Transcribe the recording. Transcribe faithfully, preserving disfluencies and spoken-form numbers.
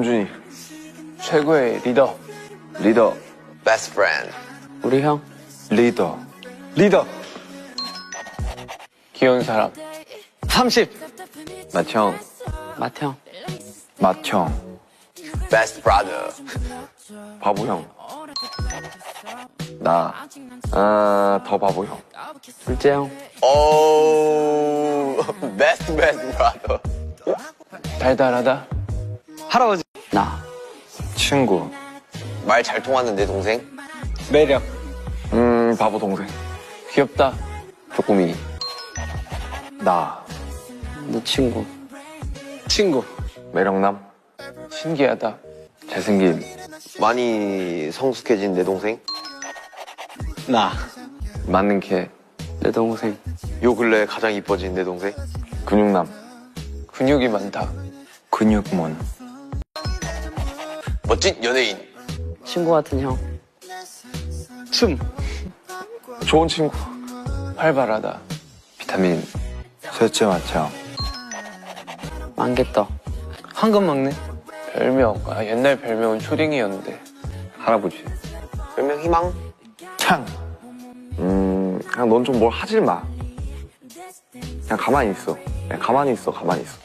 남준이. 최고의 리더. 리더. Best friend. 우리 형. 리더. 리더. 귀여운 사람. 삼십. 맏형. 맏형. 맏형. Best brother. 바보형. 나. 아, 더 바보형. 둘째 형. Oh, best best brother. 달달하다. 할아버지. 나. 친구. 말 잘 통하는 내 동생. 매력. 음, 바보 동생. 귀엽다. 쪼꼬미. 나. 너 친구. 친구. 매력남. 신기하다. 잘생김. 많이 성숙해진 내 동생. 나. 맞는 캐. 내 동생. 요 근래 가장 이뻐진 내 동생. 근육남. 근육이 많다. 근육몬. 멋진 연예인. 친구 같은 형. 춤. 좋은 친구. 활발하다. 비타민. 셋째 맏형. 만개떡. 황금 막내. 별명. 아, 옛날 별명은 초딩이었는데. 할아버지. 별명 희망. 창. 음, 그냥 넌 좀 뭘 하질 마. 그냥 가만히 있어. 그냥 가만히 있어, 가만히 있어.